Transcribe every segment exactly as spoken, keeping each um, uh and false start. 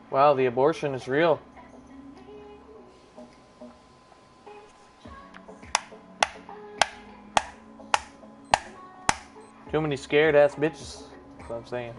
Wow, the abortion is real. Too many scared ass bitches. That's what I'm saying.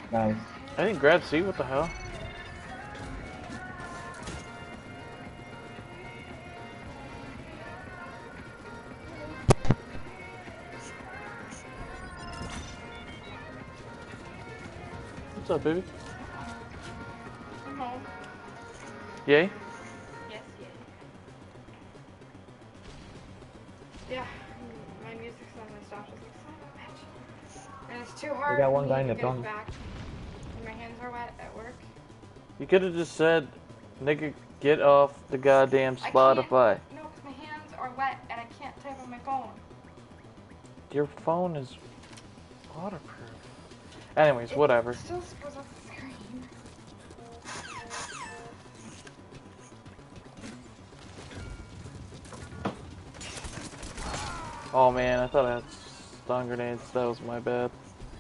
Nice. I didn't grab C, what the hell? What's up, baby? I'm home. Yay? Yes, yeah. Yeah, my music suddenly stopped. I was like, son of a bitch. And it's too hard got for one me guy in to the get tunnel. back. And my hands are wet at work. You could have just said, nigga, get off the goddamn I Spotify. can't, no, because my hands are wet and I can't type on my phone. Your phone is waterproof. Anyways, whatever. It still goes off the screen. Oh man, I thought I had stun grenades. That was my bad.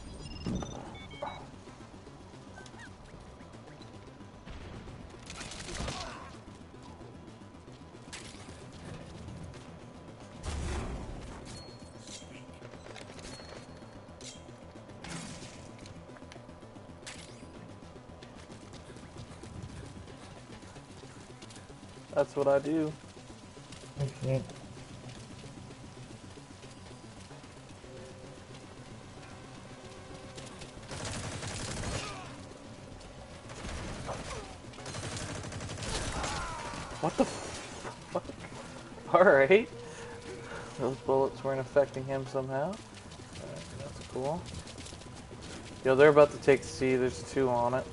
That's what I do. Okay. What the fuck? Alright. Those bullets weren't affecting him somehow. Alright, that's cool. Yo, they're about to take C. There's two on it.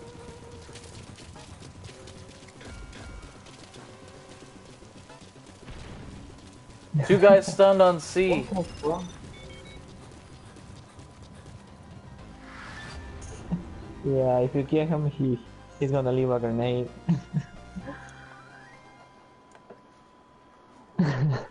Two guys stunned on C. Yeah, if you get him, he he's gonna leave a grenade.